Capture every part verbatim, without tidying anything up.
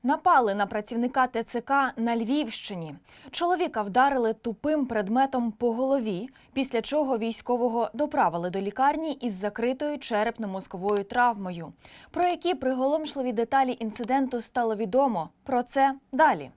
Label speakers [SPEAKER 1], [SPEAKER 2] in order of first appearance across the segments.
[SPEAKER 1] Напали на працівника Те Це Ка на Львівщині. Чоловіка вдарили тупим предметом по голові, після чого військового доправили до лікарні із закритою черепно-мозковою травмою. Про які приголомшливі деталі інциденту стало відомо. Про це далі.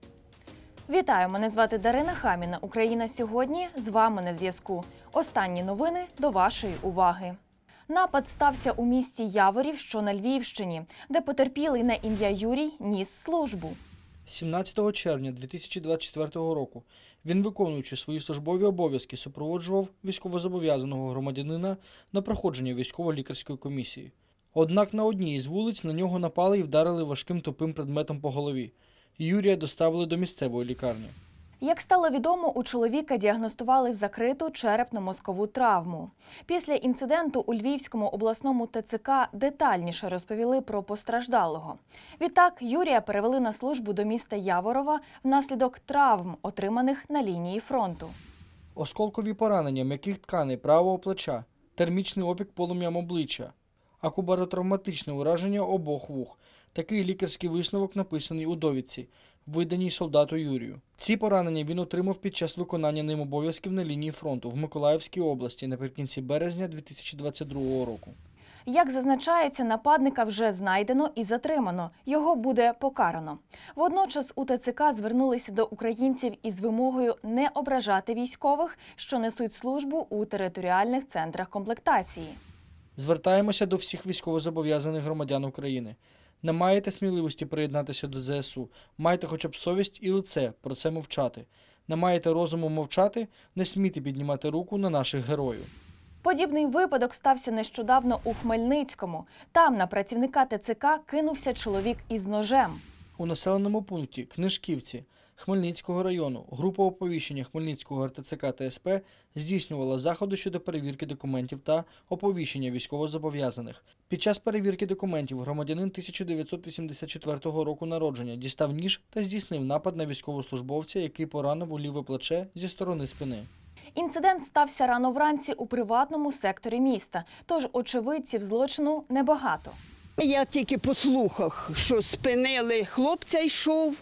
[SPEAKER 1] Вітаю, мене звати Дарина Хаміна. Україна сьогодні. З вами на зв'язку. Останні новини до вашої уваги. Напад стався у місті Яворів, що на Львівщині, де потерпілий на ім'я Юрій ніс службу.
[SPEAKER 2] сімнадцятого червня дві тисячі двадцять четвертого року він, виконуючи свої службові обов'язки, супроводжував військовозобов'язаного громадянина на проходження військово-лікарської комісії. Однак на одній із вулиць на нього напали і вдарили важким тупим предметом по голові. Юрія доставили до місцевої лікарні.
[SPEAKER 1] Як стало відомо, у чоловіка діагностували закриту черепно-мозкову травму. Після інциденту у Львівському обласному Те Це Ка детальніше розповіли про постраждалого. Відтак, Юрія перевели на службу до міста Яворова внаслідок травм, отриманих на лінії фронту.
[SPEAKER 2] Осколкові поранення м'яких тканей правого плеча, термічний опік полум'ям обличчя, акубаротравматичне ураження обох вух. Такий лікарський висновок написаний у довідці, виданій солдату Юрію. Ці поранення він отримав під час виконання ним обов'язків на лінії фронту в Миколаївській області наприкінці березня дві тисячі двадцять другого року.
[SPEAKER 1] Як зазначається, нападника вже знайдено і затримано. Його буде покарано. Водночас у Те Це Ка звернулися до українців із вимогою не ображати військових, що несуть службу у територіальних центрах комплектації.
[SPEAKER 2] Звертаємося до всіх військовозобов'язаних громадян України. Не маєте сміливості приєднатися до Зе Ес У, майте хоча б совість і лице про це мовчати. Не маєте розуму мовчати, не смійте піднімати руку на наших героїв.
[SPEAKER 1] Подібний випадок стався нещодавно у Хмельницькому. Там на працівника Те Це Ка кинувся чоловік із ножем.
[SPEAKER 2] У населеному пункті Книжківці Хмельницького району група оповіщення Хмельницького Ер Те Це Ка Та Ес Пе здійснювала заходи щодо перевірки документів та оповіщення військовозобов'язаних. Під час перевірки документів громадянин тисяча дев'ятсот вісімдесят четвертого року народження дістав ніж та здійснив напад на військовослужбовця, який поранив у ліве плече зі сторони спини.
[SPEAKER 1] Інцидент стався рано вранці у приватному секторі міста, тож очевидців злочину небагато.
[SPEAKER 3] Я тільки по слухах, що спинили, хлопця йшов,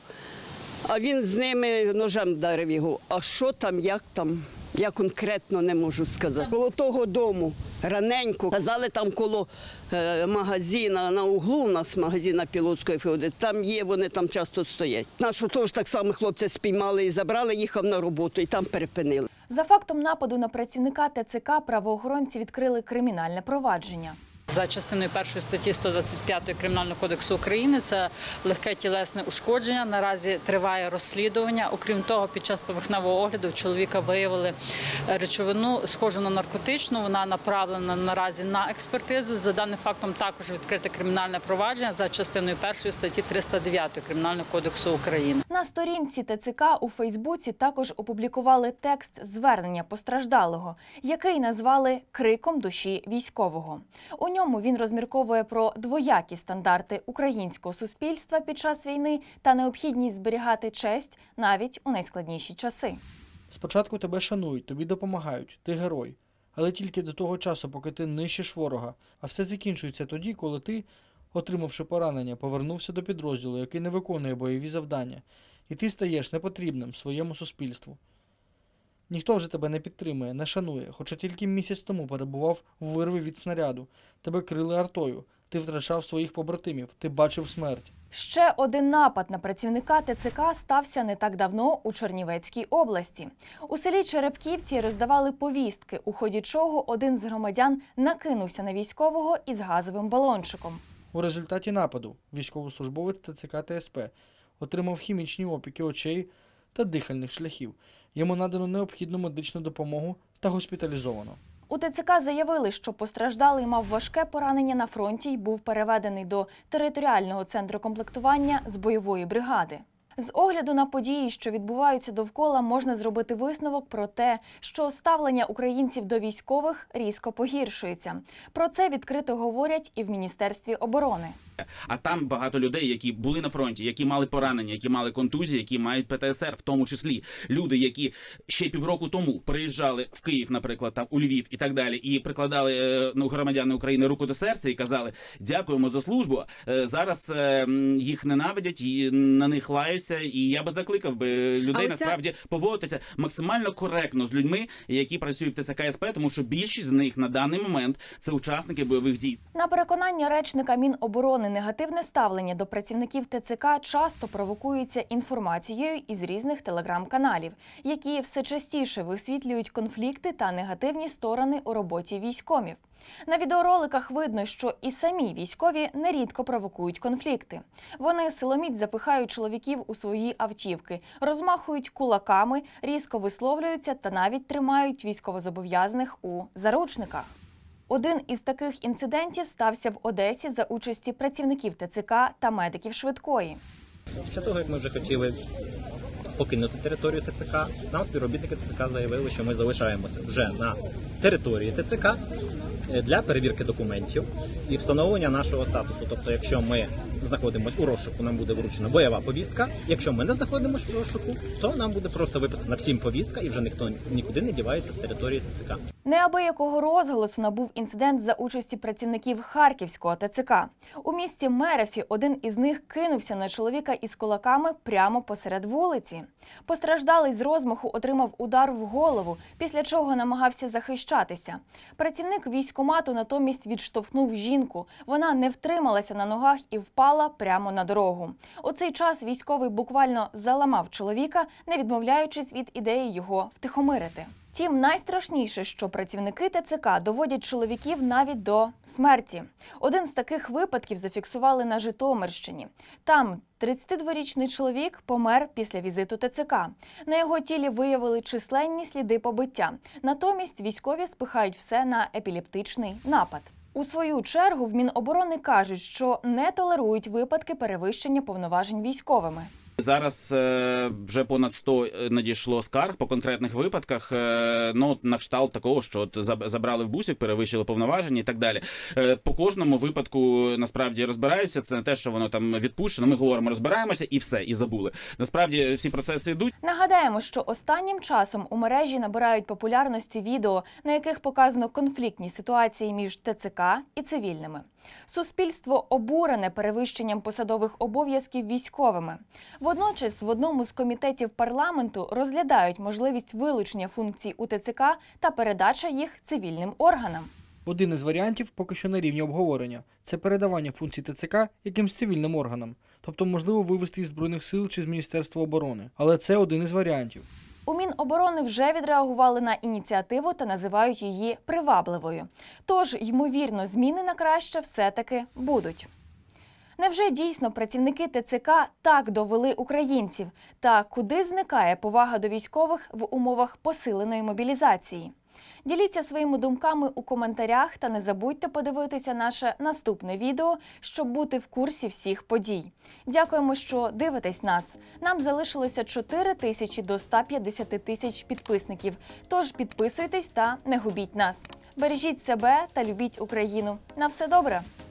[SPEAKER 3] а він з ними ножем вдарив його. А що там, як там, я конкретно не можу сказати. Коло того дому, раненько, казали там коло е, магазина на углу, у нас магазин Пілотської феоди, там є, вони там часто стоять. Нашу теж так само хлопця спіймали і забрали, їхав на роботу і там перепинили.
[SPEAKER 1] За фактом нападу на працівника Те Це Ка правоохоронці відкрили кримінальне провадження.
[SPEAKER 4] За частиною першої статті сто двадцять п'ятої Кримінального кодексу України це легке тілесне ушкодження. Наразі триває розслідування. Окрім того, під час поверхневого огляду в чоловіка виявили речовину, схожу на наркотичну. Вона направлена наразі на експертизу. За даним фактом також відкрите кримінальне провадження за частиною першої статті триста дев'ятої Кримінального кодексу України.
[SPEAKER 1] На сторінці Те Це Ка у Фейсбуці також опублікували текст звернення постраждалого, який назвали «Криком душі військового». У ньому він розмірковує про двоякі стандарти українського суспільства під час війни та необхідність зберігати честь навіть у найскладніші часи.
[SPEAKER 2] Спочатку тебе шанують, тобі допомагають, ти герой. Але тільки до того часу, поки ти нищиш ворога. А все закінчується тоді, коли ти, отримавши поранення, повернувся до підрозділу, який не виконує бойові завдання. І ти стаєш непотрібним своєму суспільству. Ніхто вже тебе не підтримує, не шанує, хоча тільки місяць тому перебував в вирві від снаряду. Тебе крили артою, ти втрачав своїх побратимів, ти бачив смерть.
[SPEAKER 1] Ще один напад на працівника Те Це Ка стався не так давно у Чернівецькій області. У селі Черепківці роздавали повістки, у ході чого один з громадян накинувся на військового із газовим балончиком.
[SPEAKER 2] У результаті нападу військовослужбовець Те Це Ка Та Ес Пе отримав хімічні опіки очей та дихальних шляхів. Йому надано необхідну медичну допомогу та госпіталізовано.
[SPEAKER 1] У Те Це Ка заявили, що постраждалий мав важке поранення на фронті і був переведений до територіального центру комплектування з бойової бригади. З огляду на події, що відбуваються довкола, можна зробити висновок про те, що ставлення українців до військових різко погіршується. Про це відкрито говорять і в Міністерстві оборони.
[SPEAKER 5] А там багато людей, які були на фронті, які мали поранення, які мали контузії, які мають Пе Те Ес Ер, в тому числі люди, які ще півроку тому приїжджали в Київ, наприклад, там у Львів і так далі, і прикладали е, ну, громадяни України руку до серця і казали: дякуємо за службу. Е, зараз е, їх ненавидять і на них лаються. І я би закликав би людей
[SPEAKER 6] оця...
[SPEAKER 5] насправді поводитися максимально коректно з людьми, які працюють в Те Це Ка Ес Пе, тому що більшість з них на даний момент це учасники бойових дій.
[SPEAKER 1] На переконання речника Міноборони, негативне ставлення до працівників Те Це Ка часто провокується інформацією із різних телеграм-каналів, які все частіше висвітлюють конфлікти та негативні сторони у роботі військомів. На відеороликах видно, що і самі військові нерідко провокують конфлікти. Вони силоміць запихають чоловіків у свої автівки, розмахують кулаками, різко висловлюються та навіть тримають військовозобов'язаних у заручниках. Один із таких інцидентів стався в Одесі за участі працівників Те Це Ка та медиків швидкої.
[SPEAKER 7] Після того, як ми вже хотіли покинути територію Те Це Ка, нам співробітники Те Це Ка заявили, що ми залишаємося вже на території Те Це Ка для перевірки документів і встановлення нашого статусу. Тобто, якщо ми знаходимося у розшуку, нам буде вручена бойова повістка. Якщо ми не знаходимося в розшуку, то нам буде просто виписана всім повістка і вже ніхто нікуди не дівається з території Те Це Ка.
[SPEAKER 1] Неабиякого розголосу набув інцидент за участі працівників Харківського Те Це Ка. У місті Мерефі один із них кинувся на чоловіка із кулаками прямо посеред вулиці. Постраждалий з розмаху отримав удар в голову, після чого намагався захищатися. Працівник військкомату натомість відштовхнув жінку. Вона не втрималася на ногах і впала прямо на дорогу. У цей час військовий буквально заламав чоловіка, не відмовляючись від ідеї його втихомирити. Втім, найстрашніше, що працівники Те Це Ка доводять чоловіків навіть до смерті. Один з таких випадків зафіксували на Житомирщині. Там тридцятидворічний чоловік помер після візиту Те Це Ка. На його тілі виявили численні сліди побиття. Натомість військові спихають все на епілептичний напад. У свою чергу в Міноборони кажуть, що не толерують випадки перевищення повноважень військовими.
[SPEAKER 5] Зараз е, вже понад сто надійшло скарг по конкретних випадках, е, ну, на кшталт такого, що от забрали в бусик, перевищили повноваження і так далі. Е, по кожному випадку насправді розбираються, це не те, що воно там відпущено, ми говоримо, розбираємося і все, і забули. Насправді всі процеси йдуть.
[SPEAKER 1] Нагадаємо, що останнім часом у мережі набирають популярності відео, на яких показано конфліктні ситуації між Те Це Ка і цивільними. Суспільство обурене перевищенням посадових обов'язків військовими. Водночас в одному з комітетів парламенту розглядають можливість вилучення функцій у Те Це Ка та передача їх цивільним органам.
[SPEAKER 2] Один із варіантів поки що на рівні обговорення – це передавання функцій Те Це Ка якимсь цивільним органам, тобто можливо вивести із Збройних сил чи з Міністерства оборони. Але це один із варіантів.
[SPEAKER 1] У Міноборони вже відреагували на ініціативу та називають її привабливою. Тож, ймовірно, зміни на краще все-таки будуть. Невже дійсно працівники Те Це Ка так довели українців? Та куди зникає повага до військових в умовах посиленої мобілізації? Діліться своїми думками у коментарях та не забудьте подивитися наше наступне відео, щоб бути в курсі всіх подій. Дякуємо, що дивитесь нас. Нам залишилося чотири тисячі до ста п'ятдесяти тисяч підписників. Тож підписуйтесь та не губіть нас. Бережіть себе та любіть Україну. На все добре!